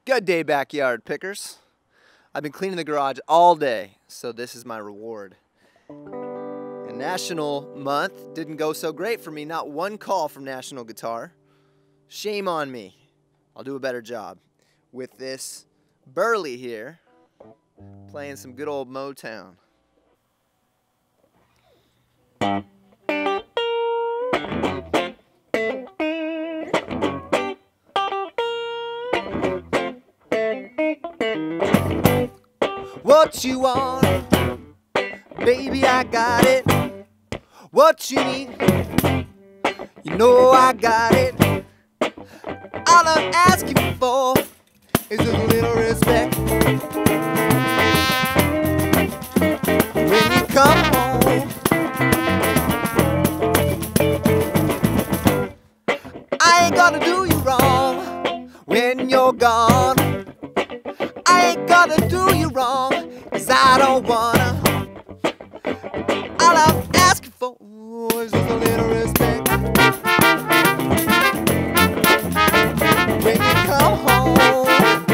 Good day, backyard pickers. I've been cleaning the garage all day, so this is my reward. And National Month didn't go so great for me. Not one call from National Guitar. Shame on me. I'll do a better job with this Burley here, playing some good old Motown. What you want, baby, I got it. What you need, you know I got it. All I'm asking for is a little respect. When you come home, I ain't gonna do you wrong when you're gone. I ain't gonna do you wrong, 'cause I don't wanna. All I'm asking for is just a little respect. When you come home,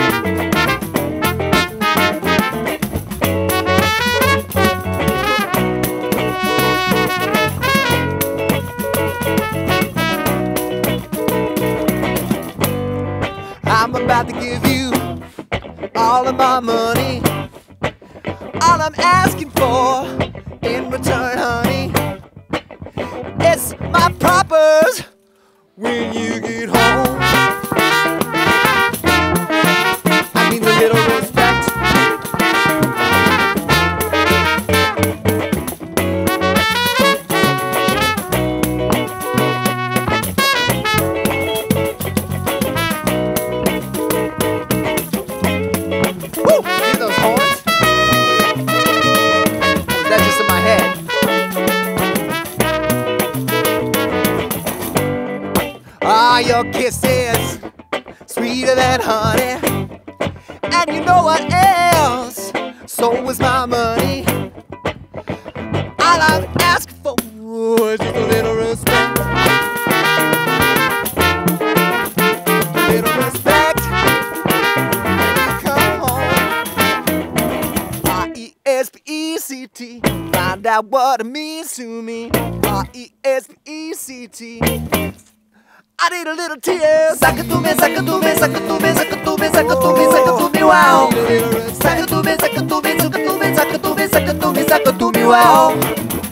I'm about to give you all of my money. All I'm asking for in return, honey, it's my propers when you get home. I need a little respect. Woo! Hear those horns? Or is that just in my head? Ah, your kisses sweeter than honey, and you know what else? So was my money. All I'm asking for is just a little respect. A little respect. Come home. R-E-S-P-E-C-T. Find out what it means to me. R-E-S-P-E-C-T. I need a little tears. Saca tu me, saca tu me, saca tu me, saca tu me, saca tu me, saca tu me, wow. Saca tu me, saca tu me, saca tu me, saca tu me, saca tu me, saca tu me, wow.